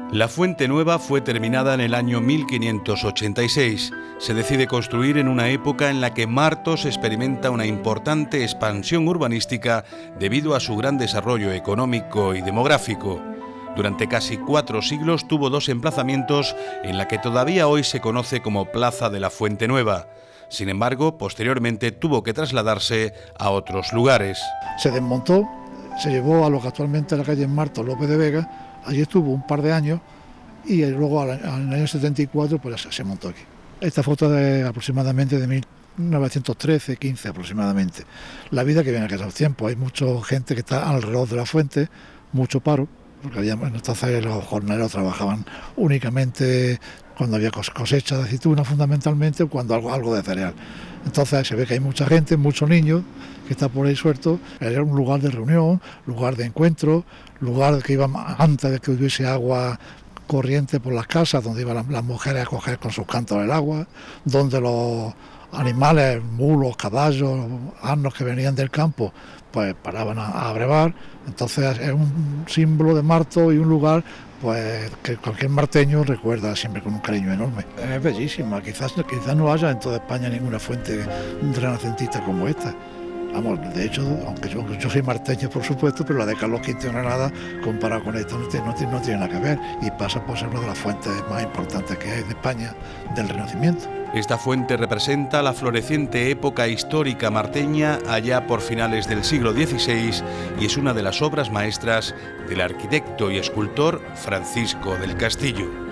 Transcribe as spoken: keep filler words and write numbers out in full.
La Fuente Nueva fue terminada en el año mil quinientos ochenta y seis. Se decide construir en una época en la que Martos experimenta una importante expansión urbanística debido a su gran desarrollo económico y demográfico. Durante casi cuatro siglos tuvo dos emplazamientos en la que todavía hoy se conoce como Plaza de la Fuente Nueva. Sin embargo, posteriormente tuvo que trasladarse a otros lugares. Se desmontó, se llevó a lo que actualmente es la calle Martos López de Vega. Allí estuvo un par de años y luego en el año setenta y cuatro pues se montó aquí. Esta foto es aproximadamente de mil novecientos trece, quince aproximadamente. La vida que viene en aquellos tiempos, hay mucha gente que está alrededor de la fuente, mucho paro, porque había, entonces los jornaleros trabajaban únicamente cuando había cosecha de aceituna fundamentalmente, o cuando algo, algo de cereal. Entonces se ve que hay mucha gente, muchos niños que está por ahí suelto. Era un lugar de reunión, lugar de encuentro, lugar que iba antes de que hubiese agua corriente por las casas, donde iban las, las mujeres a coger con sus cantos el agua, donde los animales, mulos, caballos, asnos que venían del campo, pues paraban a, a brevar. Entonces es un símbolo de Martos y un lugar pues que cualquier marteño recuerda siempre con un cariño enorme. Es bellísima, quizás, quizás no haya en toda España ninguna fuente renacentista como esta. Vamos, de hecho, aunque yo, yo soy marteño, por supuesto, pero la de Carlos quinto de Granada, comparado con esta, no tiene, no, tiene, no tiene nada que ver, y pasa por ser una de las fuentes más importantes que hay de España del Renacimiento. Esta fuente representa la floreciente época histórica marteña allá por finales del siglo dieciséis y es una de las obras maestras del arquitecto y escultor Francisco del Castillo.